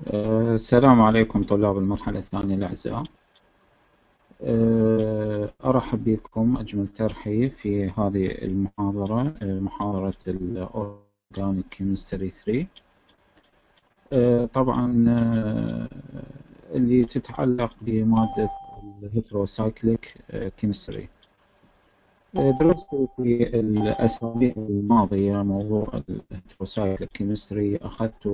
السلام عليكم طلاب المرحلة الثانية الأعزاء. أرحب بكم أجمل ترحيب في هذه المحاضرة، محاضرة الأورجانيك كيمستري 3. طبعا اللي تتعلق بمادة الهيتروسايكليك كيمستري. درست في الأسابيع الماضية موضوع الهيتروسايكليك كيمستري، أخذت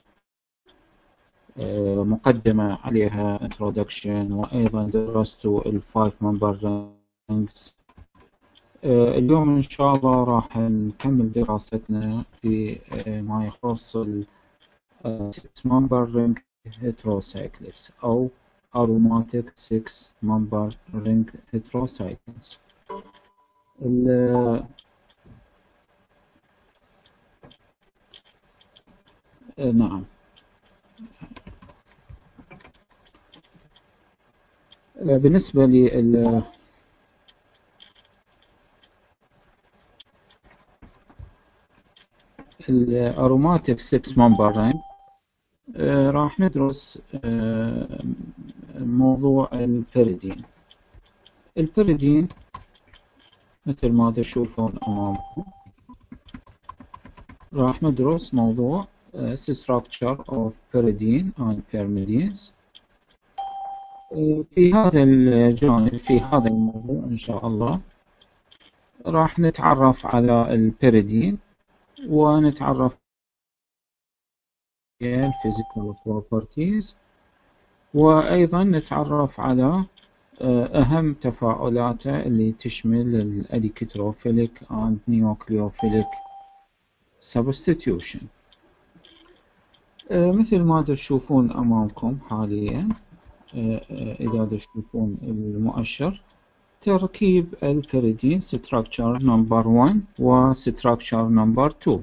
مقدمة عليها introduction، وأيضا درست ال 5 member rings. اليوم إن شاء الله راح نكمل دراستنا في ما يخص ال 6 member ring heterocycles أو aromatic 6 member ring heterocycles. نعم، بالنسبة لي الأروماتيك 6 member ring، راح ندرس موضوع البيريدين. البيريدين مثل ما تشوفون أمامكم، راح ندرس موضوع structure of pyridine and pyrimidines. في هذا الجانب، في هذا الموضوع إن شاء الله راح نتعرف على البيريدين ونتعرف على physical properties، وأيضا نتعرف على أهم تفاعلاته اللي تشمل الأليكتروفيليك and nucleophilic substitution. مثل ما تشوفون أمامكم حاليا، إذا تشوفون المؤشر، تركيب البيريدين structure number 1 و structure number 2.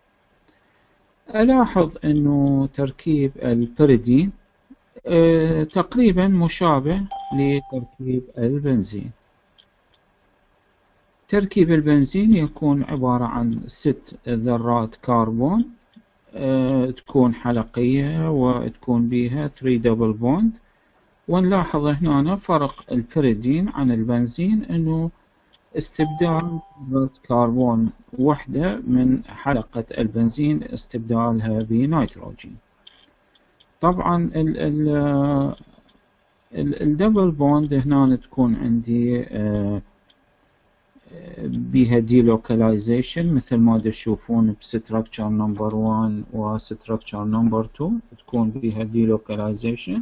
ألاحظ أنه تركيب البيريدين تقريبا مشابه لتركيب البنزين. تركيب البنزين يكون عبارة عن 6 ذرات كربون، تكون حلقية وتكون بها 3 دبل بوند. ونلاحظ هنا فرق البيريدين عن البنزين، أنه استبدال ذرة كربون وحدة من حلقة البنزين استبدالها بنيتروجين. طبعا الدبل بوند هنا تكون عندي بها ديلوكاليزيشن مثل ما تشوفون بستركتشر نمبر 1 وستركتشر نمبر 2، تكون بها ديلوكاليزيشن،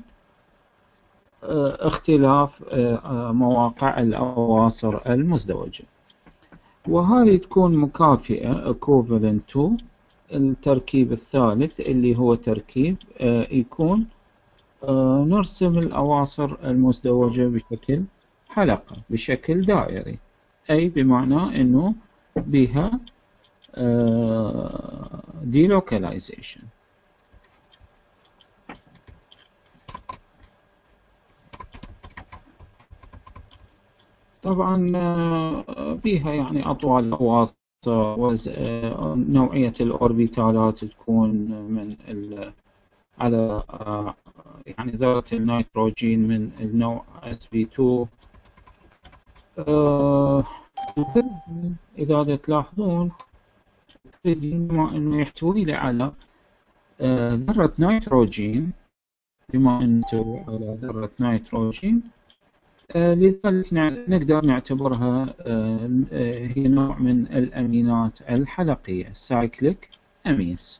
اختلاف مواقع الأواصر المزدوجة. وهذه تكون مكافئة equivalent to التركيب الثالث اللي هو تركيب يكون نرسم الأواصر المزدوجة بشكل حلقة، بشكل دائري، أي بمعنى أنه بها delocalization. طبعا بها يعني أطوال الأواصر، نوعية الأوربيتالات تكون من على يعني ذرة النيتروجين من النوع sp2. إذا تلاحظون بما أنه يحتوي على ذرة نيتروجين، بما أنه يحتوي على ذرة نيتروجين، لذلك نقدر نعتبرها هي نوع من الأمينات الحلقية cyclic amines.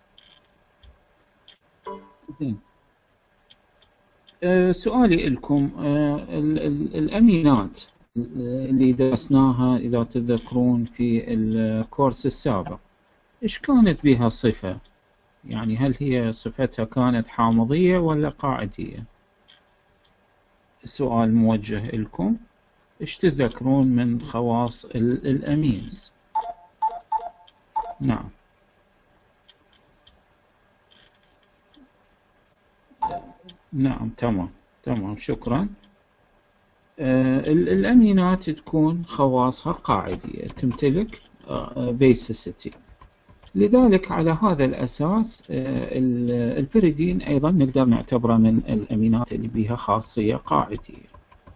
سؤالي لكم، الأمينات اللي درسناها إذا تذكرون في الكورس السابق، إيش كانت بها صفة؟ يعني هل هي صفتها كانت حامضية ولا قاعدية؟ السؤال موجه لكم، إيش تذكرون من خواص الأمينز؟ نعم، نعم، تمام، شكرا. الأمينات تكون خواصها قاعدية، تمتلك basicity. لذلك على هذا الأساس البيريدين أيضا نقدر نعتبره من الأمينات اللي بها خاصية قاعدية.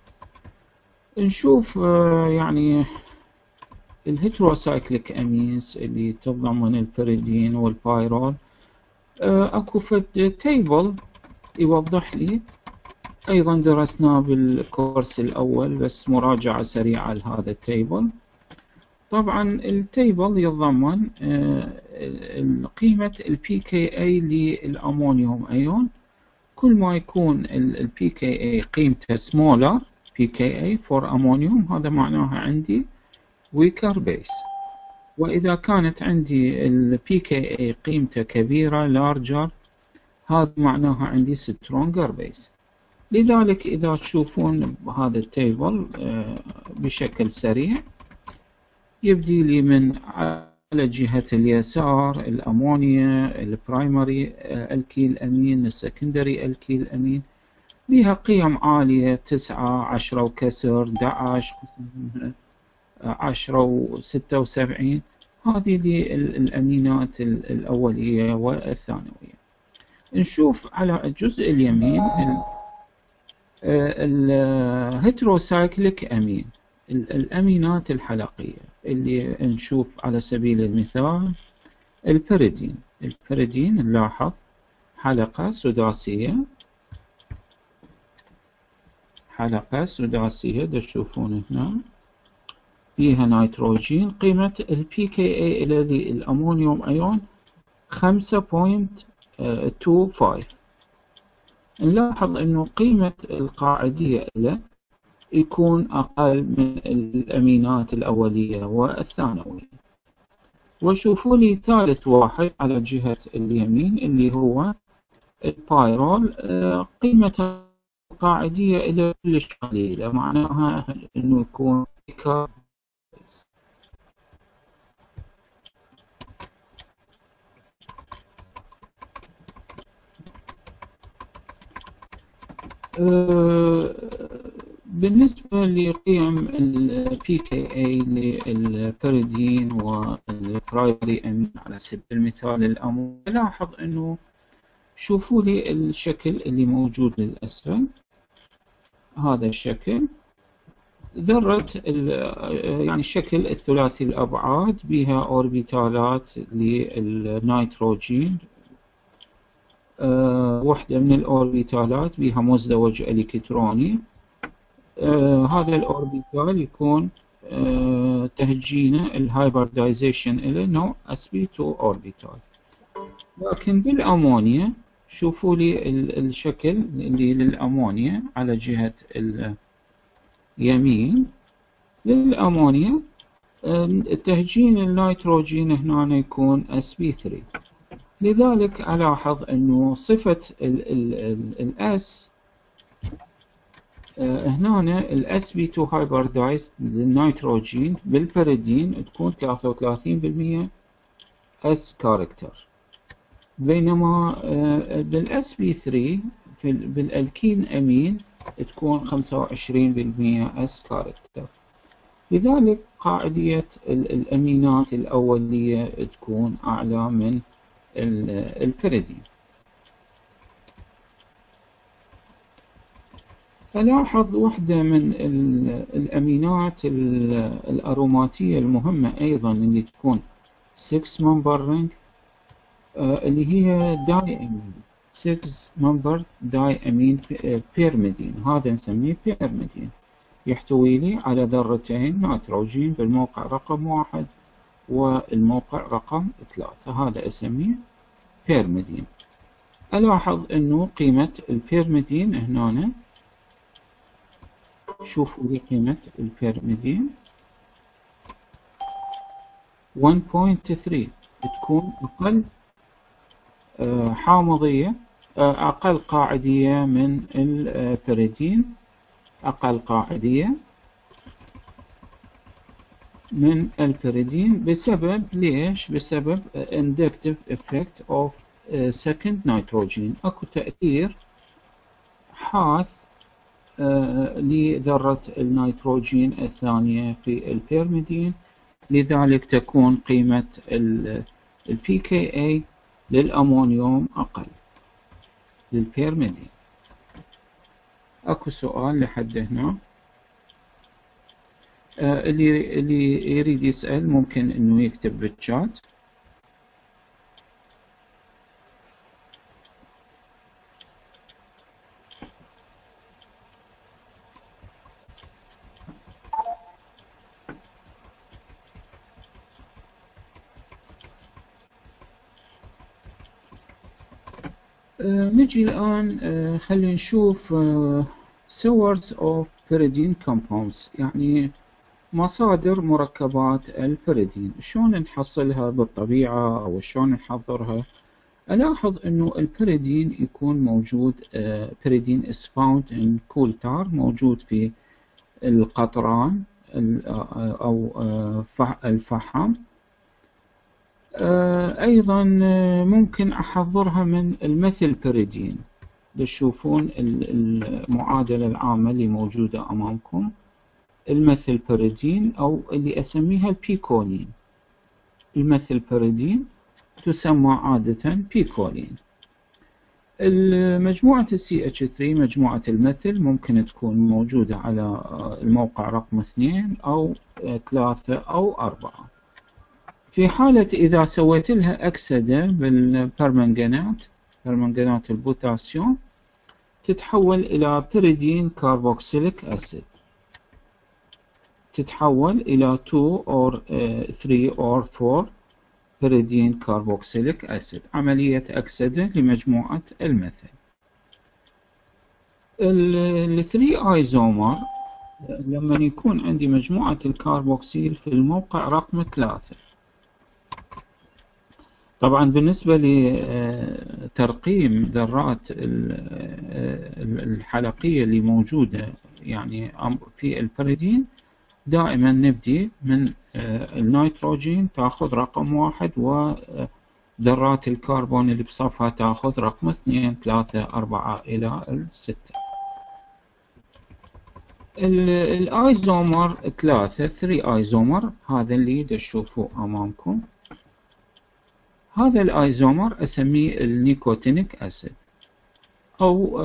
نشوف يعني الهيتروسايكليك أمينز اللي تتضمن البيريدين والبايرول. أكو فد تيبل يوضح لي، أيضا درسناه بالكورس الأول بس مراجعة سريعة لهذا التيبل. طبعا التيبل يتضمن قيمة ال pKa للأمونيوم أيون. كل ما يكون ال pKa قيمته smaller pKa for ammonium هذا معناها عندي weaker base، وإذا كانت عندي ال pKa قيمته كبيرة larger هذا معناها عندي stronger base. لذلك إذا تشوفون هذا التيبل بشكل سريع يبدي لي من على جهة اليسار الأمونيا البرايمري الكيل أمين، السكندري الكيل أمين بها قيم عالية 9 10 وكسر 11 10 و76. هذه الأمينات الأولية والثانوية. نشوف على الجزء اليمين الهيتروسايكليك أمين، الأمينات الحلقية اللي نشوف على سبيل المثال البيريدين. البيريدين نلاحظ حلقة سداسية، حلقة سداسية تشوفون هنا فيها نيتروجين. قيمة ال pKa إلى الأمونيوم أيون 5.25. نلاحظ أنه قيمة القاعدية له يكون أقل من الأمينات الأولية والثانوية. وشوفوا لي ثالث واحد على جهة اليمين اللي هو البايرول، قيمة القاعدية إلى كلش قليلة، معناها أنه يكون بالنسبة لقيم ال pKa للبيريدين والبرايمري أمين على سبيل المثال الأمونيا، لاحظ أنه شوفوا لي الشكل اللي موجود للأسفل، هذا الشكل ذرة يعني الشكل الثلاثي الأبعاد بها أوربيتالات للنيتروجين. وحدة من الأوربيتالات بها مزدوج إلكتروني. هذا الأوربيتال يكون تهجينه الهايبردايزيشن إلى نوع sp2 أوربيتال. لكن بالأمونيا شوفوا لي الشكل اللي للأمونيا على جهة اليمين. للأمونيا تهجين النيتروجين هنا يكون sp3. لذلك ألاحظ أنه صفة الأس هنا ال sp2 hybridized للنيتروجين بالبيريدين تكون 33% S كاركتر، بينما بال sp3 بالألكين أمين تكون 25% S كاركتر. لذلك قاعدية الأمينات الأولية تكون أعلى من البيريدين. ألاحظ واحدة من الأمينات الأروماتية المهمة أيضا اللي تكون 6 member ring اللي هي داي أمين، 6 member داي أمين بيرميدين. هذا نسميه بيرميدين، يحتوي لي على ذرتين نيتروجين بالموقع رقم 1 والموقع رقم 3، هذا أسميه بيرميدين. ألاحظ أنه قيمة البيرميدين هنا، شوفوا لي قيمة البيرميدين 1.3 تكون أقل حامضية، أقل قاعدية من البيريدين، أقل قاعدية من البيريدين. بسبب ليش؟ بسبب inductive effect of second nitrogen. أكو تأثير حاث لذرة النيتروجين الثانية في البيرميدين. لذلك تكون قيمة ال pKa للأمونيوم أقل للبيرميدين. أكو سؤال لحد هنا؟ اللي يريد يسأل ممكن إنه يكتب بالشات. نجي الآن خلينا نشوف source of pyridine compounds، يعني مصادر مركبات البيريدين. شلون نحصلها بالطبيعة أو شلون نحضرها؟ ألاحظ إنه البيريدين يكون موجود، pyridine is found in coal tar، موجود في القطران أو الفحم. أيضا ممكن أحضرها من الميثيل بيريدين. تشوفون المعادلة العامة اللي موجودة أمامكم، الميثيل بيريدين أو اللي أسميها البيكولين. الميثيل بيريدين تسمى عادة بيكولين. مجموعة CH3 مجموعة الميثيل ممكن تكون موجودة على الموقع رقم 2 أو 3 أو 4. في حالة إذا سويت لها أكسدة بالبرمنجانات، برمنجانات البوتاسيوم، تتحول إلى بيريدين كاربوكسيليك أسيد، تتحول إلى 2 or 3 or 4 بيريدين كاربوكسيليك أسيد، عملية أكسدة لمجموعة الميثيل. ال 3 ايزومر لما يكون عندي مجموعة الكاربوكسيل في الموقع رقم 3. طبعا بالنسبة لترقيم ذرات الحلقية اللي موجودة يعني في البيريدين، دائما نبدي من النيتروجين تاخذ رقم 1، وذرات الكربون اللي بصفها تاخذ رقم 2 3 4 إلى 6. الايزومر 3 ايزومر هذا اللي تشوفوه أمامكم، هذا الايزومر اسميه النيكوتينيك اسيد، او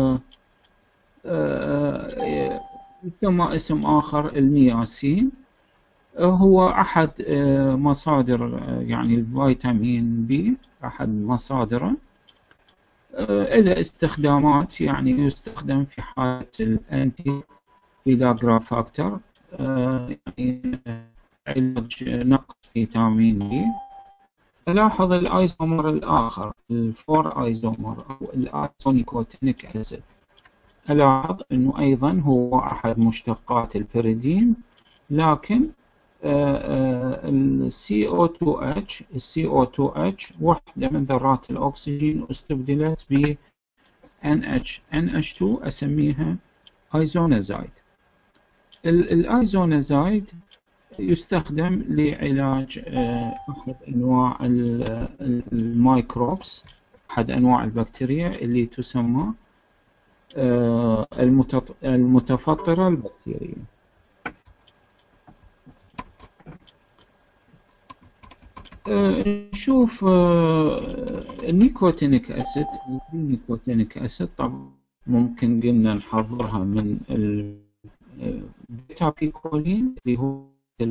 يسمى اسم اخر النياسين. هو احد مصادر يعني الفيتامين بي، احد مصادره. له استخدامات، يعني يستخدم في حالة الانتي بيلاغرا فاكتور، يعني علاج نقص فيتامين بي. ألاحظ الأيزومر الآخر، الفور أيزومر أو الأيزونيكوتينيك أسيد، ألاحظ أنه أيضا هو أحد مشتقات البيريدين، لكن ال CO2H وحدة من ذرات الأكسجين استبدلت ب NH2 أسميها أيزونازايد. الأيزونازايد يستخدم لعلاج أحد أنواع الميكروبس، أحد أنواع البكتيريا اللي تسمى المتفطرة البكتيرية. نشوف النيكوتينيك أسيد. النيكوتينيك أسيد طبعا ممكن قلنا نحضرها من البيتا بيكولين اللي هو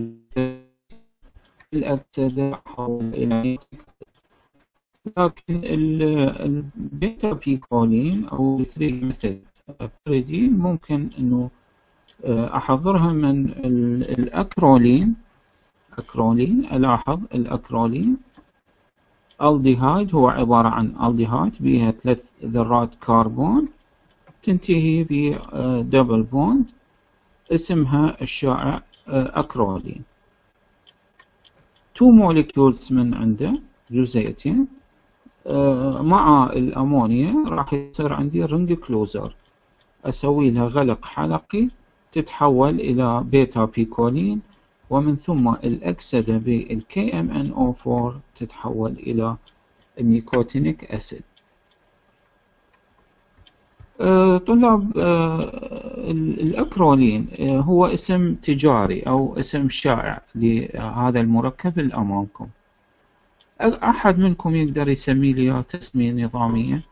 الأكسدة حول إلى، لكن البيتا بيكولين أو 3 مثل البيريدين ممكن إنه أحضرها من الأكرولين. أكرولين، ألاحظ الأكرولين الديهايد، هو عبارة عن الديهايد بها 3 ذرات كربون تنتهي بدبل بوند، اسمها الشائع أكرولين. 2 molecules من عنده، جزيئتين، مع الأمونيا راح يصير عندي رينج كلوزر، أسوي لها غلق حلقي تتحول إلى بيتا بيكولين، ومن ثم الأكسدة بالKMnO4 تتحول إلى النيكوتينيك أسيد. طلاب، الأكرولين هو اسم تجاري أو اسم شائع لهذا المركب اللي أمامكم. أحد منكم يقدر يسمي لي إياه تسمية نظامية؟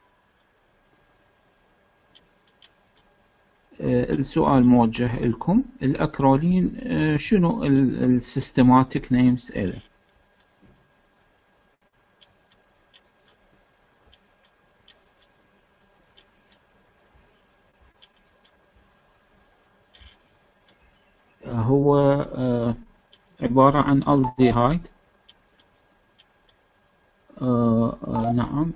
السؤال موجه لكم. الأكرولين شنو السيستماتيك نيمز إله؟ هو عبارة عن ألديهايد. نعم.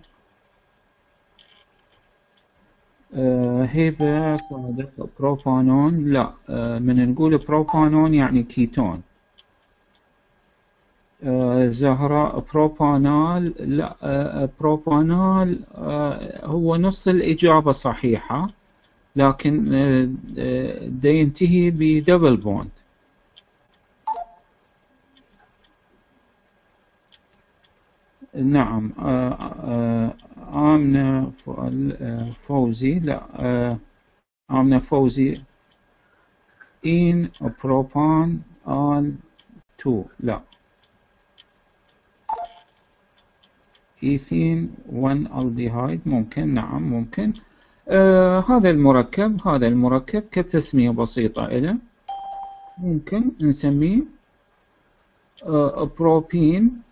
هيبة صادق بروبانون. لا، من نقول بروبانون يعني كيتون. زهراء بروبانال. لا، بروبانال هو نص الإجابة صحيحة، لكن دا ينتهي بدبل بوند. نعم. آمنة فوزي. لا، آمنة فوزي إن بروبان آل 2. لا، إيثين 1 ألديهايد. ممكن. نعم ممكن. هذا المركب كتسمية بسيطة له ممكن نسميه بروبين،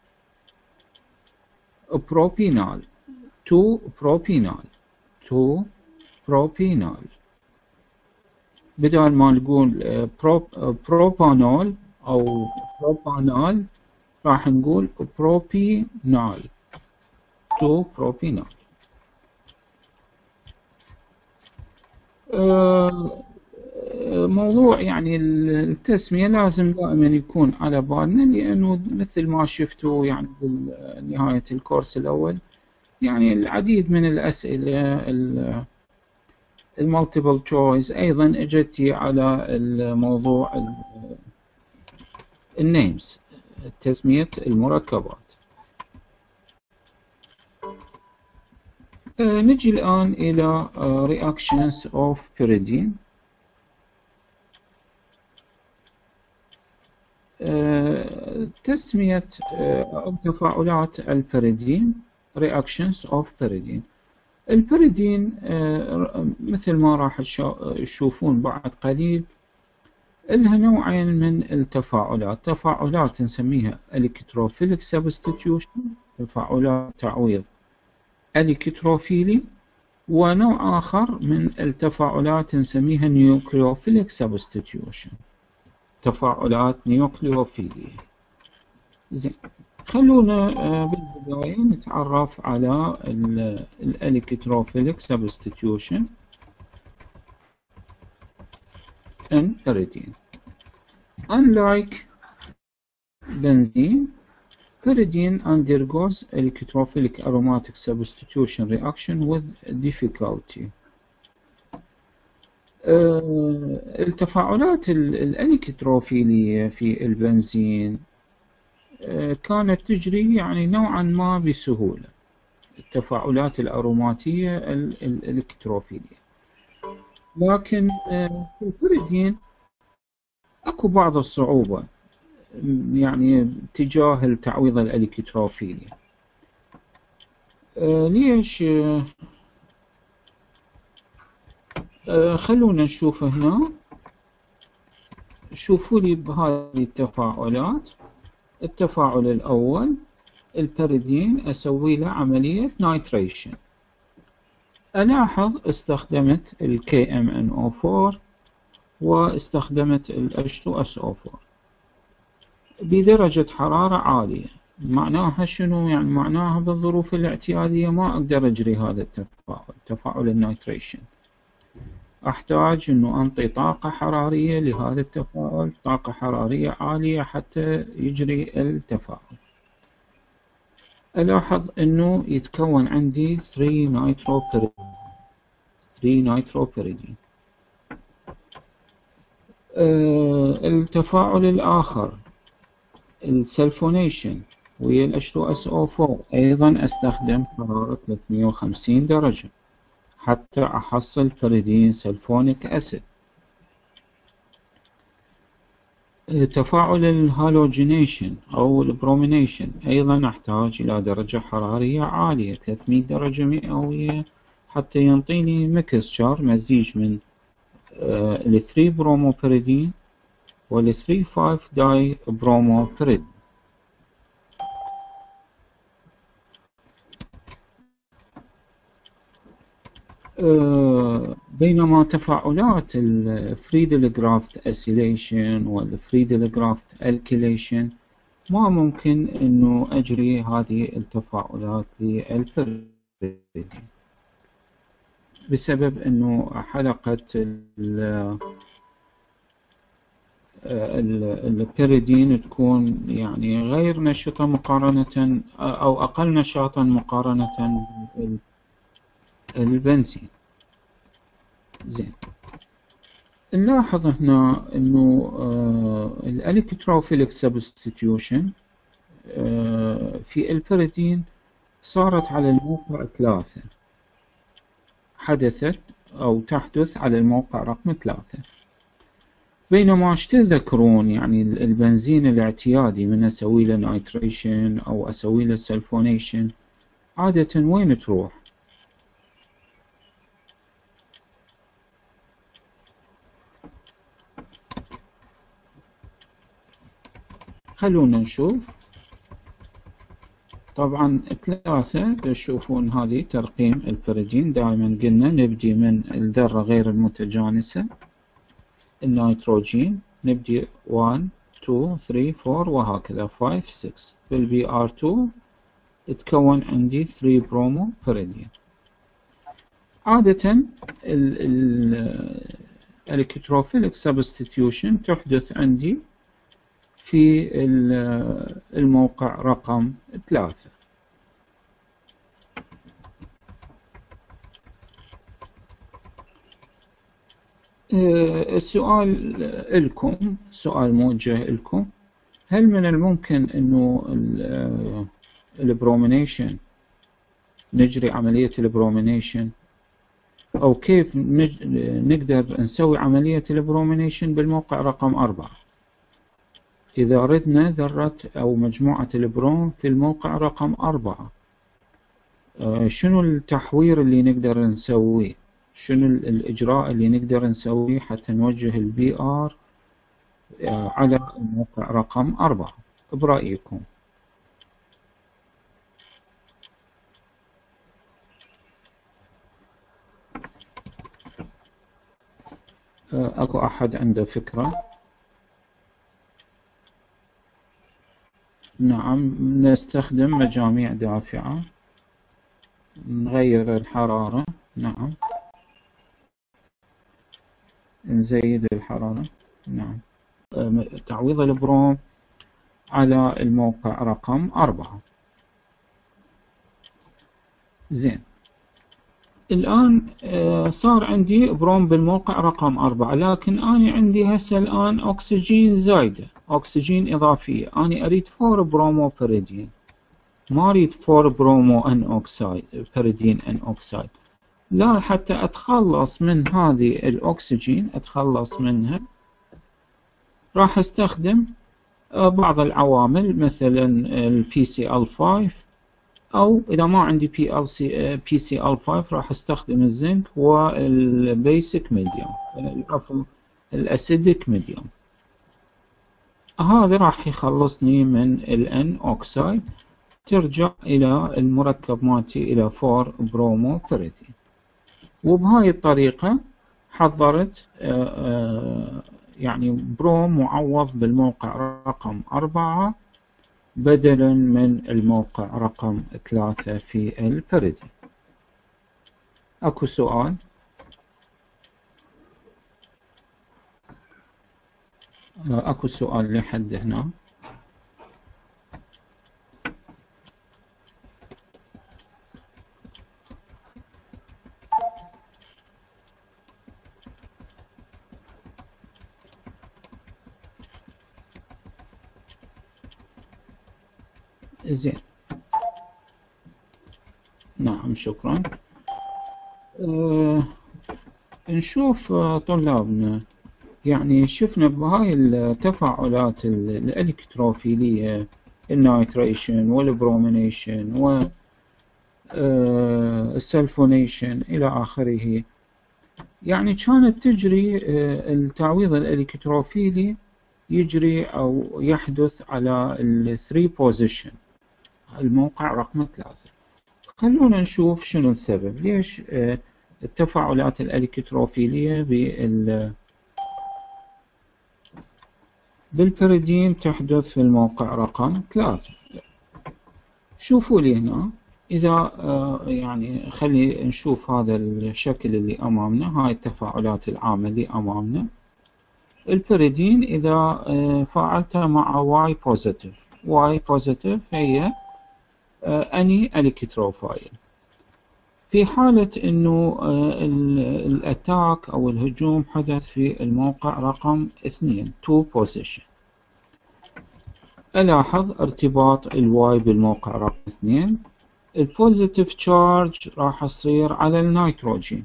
بروبينال، 2 بروبينال، 2 بروبينال. بدل ما نقول بروبانول أو بروبانال راح نقول بروبينال، 2 بروبينال. موضوع يعني التسمية لازم دائما يكون على بالنا، لأنه مثل ما شفتوا يعني بنهاية الكورس الأول يعني العديد من الأسئلة المالتيبل تشويس أيضا اجتي على الموضوع النيمز، تسمية المركبات. نجي الآن إلى reactions of pyridine. تسمية أو تفاعلات البيريدين reactions of pyridine. البيريدين مثل ما راح تشوفون بعد قليل لها نوعين من التفاعلات. تفاعلات نسميها electrophilic substitution، تفاعلات تعويض الكتروفيلي، ونوع آخر من التفاعلات نسميها nucleophilic substitution، تفاعلات نيوكليوفيلية. زين، خلونا بالبداية نتعرف على الالكتروفيليك substitution in pyridine. Unlike benzene, pyridine undergoes electrophilic aromatic substitution reaction with difficulty. التفاعلات الالكتروفيلية في البنزين كانت تجري يعني نوعا ما بسهولة، التفاعلات الأروماتية الالكتروفيلية، لكن في البيريدين اكو بعض الصعوبة يعني تجاه التعويض الالكتروفيلي. ليش؟ خلونا نشوف هنا. شوفوا لي بهذه التفاعلات. التفاعل الأول البيريدين أسوي له عملية نايتريشن. ألاحظ استخدمت ال KMNO4 واستخدمت ال H2SO4 بدرجة حرارة عالية. معناها شنو؟ يعني معناها بالظروف الاعتيادية ما أقدر أجري هذا التفاعل، تفاعل النايتريشن. أحتاج أنه أنطي طاقة حرارية لهذا التفاعل، طاقة حرارية عالية حتى يجري التفاعل. ألاحظ أنه يتكون عندي 3 نيتروبيريدين. التفاعل الآخر السلفونيشن ويا ال H2SO4 أيضا أستخدم حرارة 350 درجة حتى أحصل بيريدين سلفونيك أسيد. تفاعل الهالوجينيشن أو البرومينيشن أيضا نحتاج إلى درجة حرارية عالية 300 درجة مئوية حتى ينطيني ميكستشر مزيج من ال 3 بروموبيريدين وال 3 5 داي بروموبيريدين. بينما تفاعلات الفريدل جرافت اسيليشن والفريدل جرافت الكيليشن ما ممكن انه اجري هذه التفاعلات للبيريدين بسبب انه حلقة البيريدين تكون يعني غير نشطة مقارنة او اقل نشاطا مقارنة بالبنزين. زين، نلاحظ هنا انه الالكتروفيليك سبستيتيوشن في البيريدين صارت على الموقع 3، حدثت او تحدث على الموقع رقم 3، بينما ايش تذكرون يعني البنزين الاعتيادي من اسوي له نايتريشن او اسوي له سلفونيشن عادة وين تروح؟ خلونا نشوف. طبعا 3 تشوفون هذه ترقيم البيريدين، دائما قلنا نبدي من الذرة غير المتجانسة النيتروجين، نبدي 1 2 3 4 وهكذا 5 6. بالبي ار 2 تكون عندي 3 برومو بيريدين. عادة الالكتروفيليك سبستيتيوشن تحدث عندي في الموقع رقم 3. السؤال لكم، سؤال موجه لكم: هل من الممكن انه البرومينيشن نجري عملية البرومينيشن، او كيف نقدر نسوي عملية البرومينيشن بالموقع رقم 4؟ إذا ردنا ذرة أو مجموعة البروم في الموقع رقم 4، شنو التحوير اللي نقدر نسويه؟ شنو الإجراء اللي نقدر نسويه حتى نوجه البي آر على الموقع رقم 4 برأيكم؟ أكو أحد عنده فكرة؟ نعم، نستخدم مجاميع دافعة، نغير الحرارة. نعم، نزيد الحرارة. نعم، تعويض البروم على الموقع رقم 4. زين، الآن صار عندي بروم بالموقع رقم 4، لكن أنا عندي هسه الآن أكسجين زايدة، أكسجين إضافية. أنا أريد 4 برومو بيريدين، ما أريد 4 برومو أن أوكسايد بيريدين أن أوكسايد. لا، حتى أتخلص من هذه الأكسجين، أتخلص منها، راح أستخدم بعض العوامل مثلا ال PCl5، أو إذا ما عندي PCl5 راح أستخدم الزنك والبيسك ميديوم، عفوا الأسيدك ميديوم. هذا راح يخلصني من الN أوكسايد، ترجع إلى المركب مالتي إلى 4 برومو بيريدين. وبهاي الطريقة حضرت يعني بروم معوض بالموقع رقم 4 بدلا من الموقع رقم 3 في البيريدين. أكو سؤال؟ أكو سؤال لحد هنا؟ زين، نعم، شكرا. نشوف طلابنا، يعني شفنا بهاي التفاعلات الإلكتروفيلية، النايتريشن والبرومينيشن والسلفونيشن إلى آخره، يعني كانت تجري التعويض الإلكتروفيلي يجري أو يحدث على ال 3 position، الموقع رقم 3. خلونا نشوف شنو السبب، ليش التفاعلات الإلكتروفيلية بالبيريدين تحدث في الموقع رقم 3. شوفوا لي هنا، إذا يعني خلي نشوف هذا الشكل اللي أمامنا، هاي التفاعلات العامة اللي أمامنا. البيريدين إذا فاعلتها مع Y positive هي أني إلكتروفايل. في حالة إنه الأتاك أو الهجوم حدث في الموقع رقم 2 position، ألاحظ ارتباط الواي بالموقع رقم 2. البوزيتيف تشارج راح تصير على النيتروجين.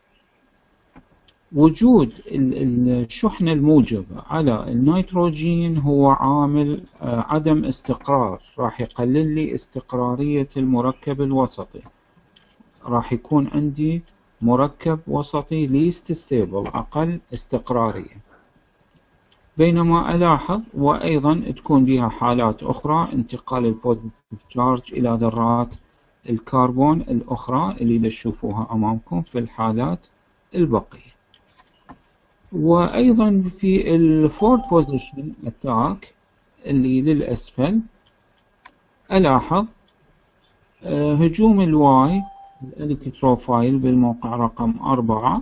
وجود الشحنة الموجبة على النيتروجين هو عامل عدم استقرار، راح يقلل لي استقرارية المركب الوسطي، راح يكون عندي مركب وسطي least stable، أقل استقرارية. بينما ألاحظ وأيضا تكون بها حالات أخرى، انتقال البوزيتيف تشارج إلى ذرات الكربون الأخرى اللي تشوفوها أمامكم في الحالات البقية. وأيضا في الفورد بوزيشن أتاك اللي للأسفل، ألاحظ هجوم الواي الإلكتروفايل بالموقع رقم 4،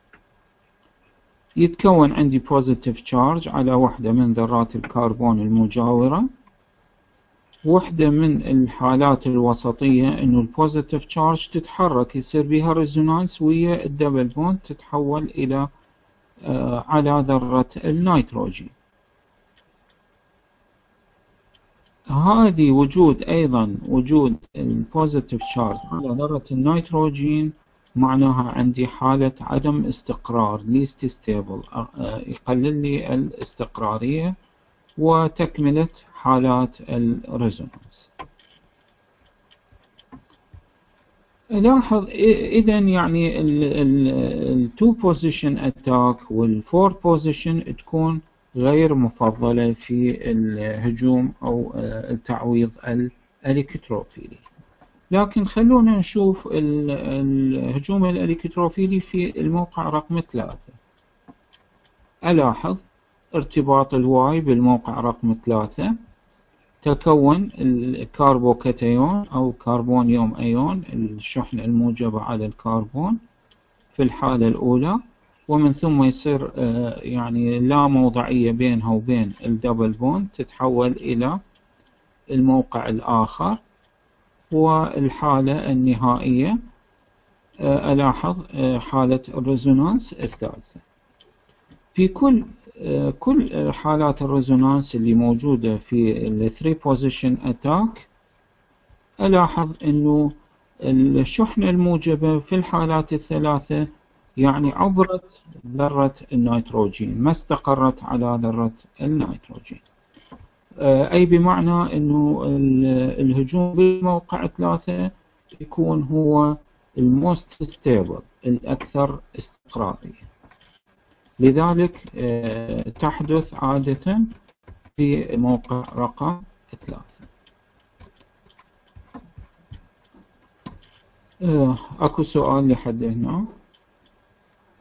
يتكون عندي بوزيتيف تشارج على واحدة من ذرات الكربون المجاورة. واحدة من الحالات الوسطية إنه البوزيتيف تشارج تتحرك، يصير بها ريزونانس ويا الدبل بوند، تتحول إلى على ذرة النيتروجين. هذه وجود أيضا وجود البوزيتيف تشارج على ذرة النيتروجين معناها عندي حالة عدم استقرار least stable، يقلل لي الاستقرارية وتكملة حالات الريزونانس. لاحظ إذا يعني ال 2 position attack وال 4 position تكون غير مفضلة في الهجوم أو التعويض الإلكتروفيلي. لكن خلونا نشوف الهجوم الإلكتروفيلي في الموقع رقم 3. ألاحظ ارتباط الواي بالموقع رقم 3، تكون الكربوكاتيون أو كربونيوم أيون، الشحنة الموجبة على الكربون في الحالة الأولى، ومن ثم يصير يعني لا موضعية بينها وبين الدبل بوند، تتحول إلى الموقع الآخر. والحالة النهائية ألاحظ حالة الريزونانس الثالثة. في كل حالات الريزونانس اللي موجودة في ال 3 position attack، ألاحظ إنه الشحنة الموجبة في الحالات الثلاثة يعني عبرت ذرة النيتروجين، ما استقرت على ذرة النيتروجين، أي بمعنى إنه الهجوم بالموقع 3 يكون هو الموست ستيبل، الأكثر استقرارية. لذلك تحدث عادة في موقع رقم 3. أكو سؤال لحد هنا؟